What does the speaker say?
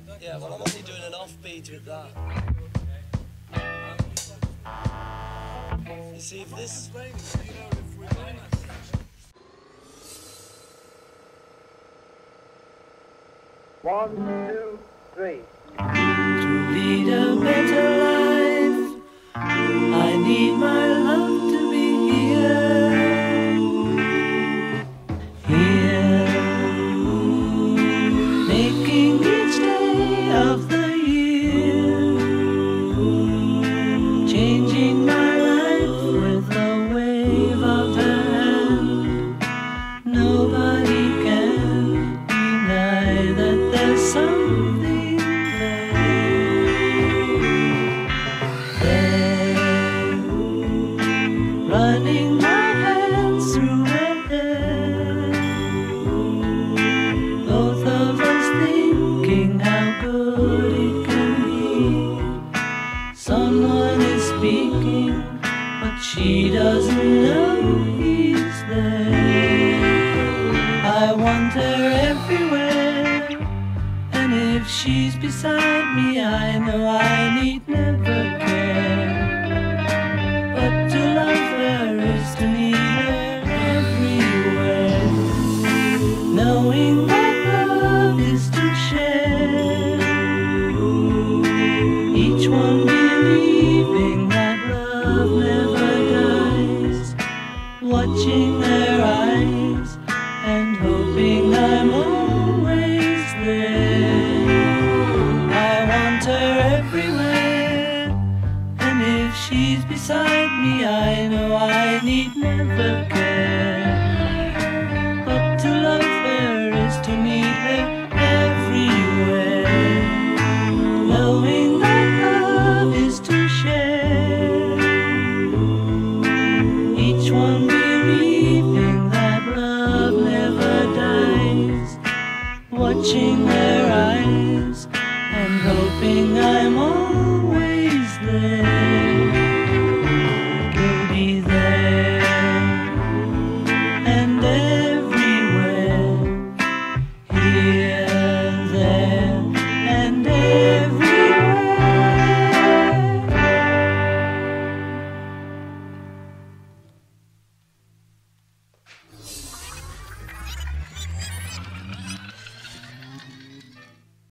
Yeah, well, I'm only doing an offbeat with that. You see, if this... One, two, three. To lead a better life, I need my love to be here, making each day of the year, changing my life with a wave of her hand. Nobody can deny that there's something there, running my hands through her hair, both of us thinking how good it can be. Someone is speaking, but she doesn't know he's there. I want her everywhere, and if she's beside me, I know I need never care. But to love her is to need her everywhere, knowing that love is to share, each one believing that love never dies, watching their eyes and hoping I'm always there. I want her everywhere, and if she's beside me, I know I need never care. But to love her is to need her everywhere, knowing that love is to share, each one believing that love never dies, watching their eyes and hoping I'm all